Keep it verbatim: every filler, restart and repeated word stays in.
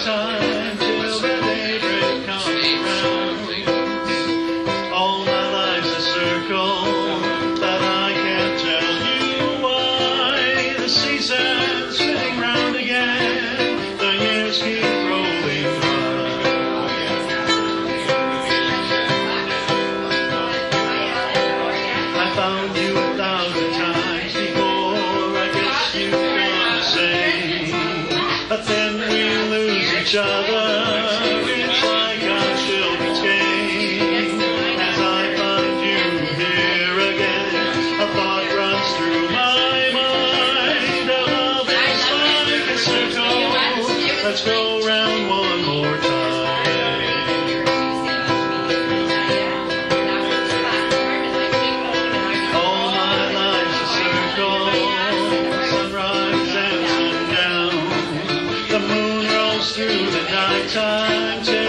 nighttime till the daybreak comes around. All my life's a circle, but I can't tell you why. The season's spinning round again, the years keep rolling by. I found you a thousand times before, I guess you can't say, but then we lose each other. It's like our children's game. As I find you here again, a thought runs through my mind. Our love is like a circle. Let's go round one more time. All my life's a circle, sunrise and sundown. The moon rolls through the nighttime.